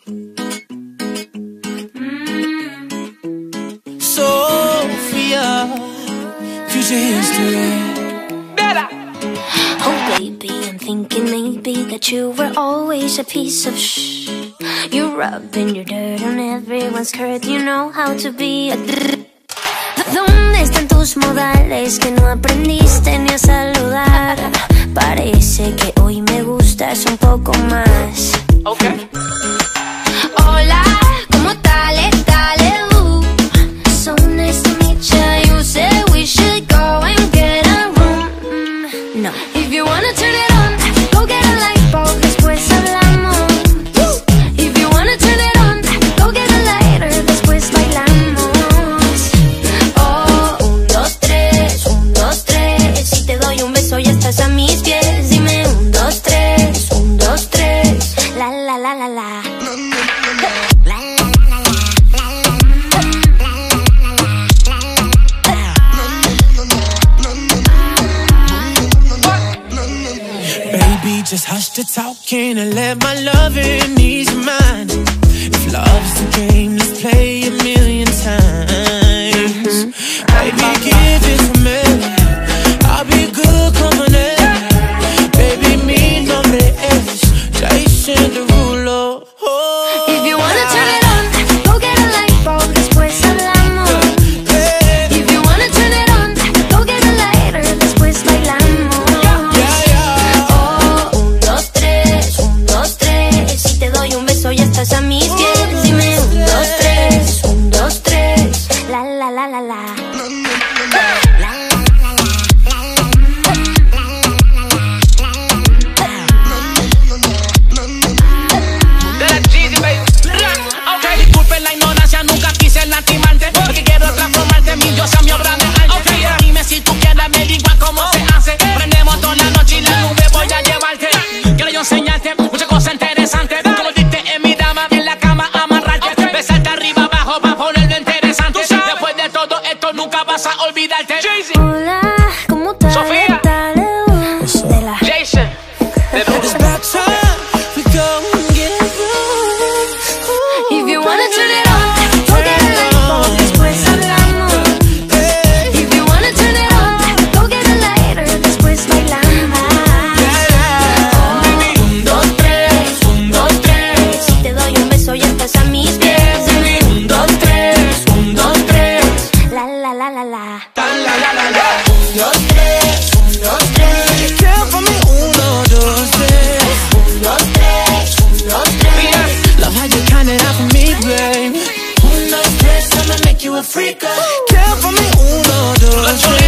Sofia, future history. Oh baby, I'm thinking maybe that you were always a piece of shh. You're rubbing your dirt on everyone's skirt. You know how to be a ¿Dónde están tus modales que no aprendiste ni a saludar? Parece que hoy me gustas un poco más. Okay. Hola, ¿cómo dale? So nice to meet you. You said we should go and get a room. No. If you wanna turn it on, go get a light bulb, después hablamos. If you wanna turn it on, go get a lighter, después bailamos. Oh, 1, 2, 3, 1, 2, 3. Si te doy un beso ya estás a mis pies. Dime 1, 2, 3, 1, 2, 3. La la la la la. Just hush the talking and let my loving ease your mind. If love's the game, let's play a million times. Baby, give it to me. I'll be good company. Baby, mi nombre es Derulo. Oh, if you wanna turn it on, go get a light bulb, después hablamos. If you wanna turn it on, go get a lighter, después bailamos. Ya estás a mis pies, dime 1, 2, 3, 1, 2, 3, la la la la la. Disculpen la ignorancia, nunca quise lastimarte, porque quiero transformarte en mi diosa, mi obra de arte. Dime si tú quieres, me digas cómo se hace. Prendemos toda la noche y la nube voy a llevarte. Quiero yo enseñarte muchas cosas interesantes. Nunca vas a olvidarte. Hola, ¿cómo estás? Sofía. Jason. it's about time we go and get a room. If you wanna turn it on, go get a light bulb, después hablamos. If you wanna turn it on, go get a lighter, después bailamos. 1, 2, 3, 1, 2, 3. Si te doy un beso ya estás a mis pies. 1, 2, 3, 1, 2, 3. La la la la la. 1, 2, 3, 1, 2, 3. Care for me, 1, 2, 3. 1, 2, 3, 1, 2, 3. Love how you count it out for me, babe. 1, 2, 3, I'ma make you a freak. Care for me, 1, 2, 3.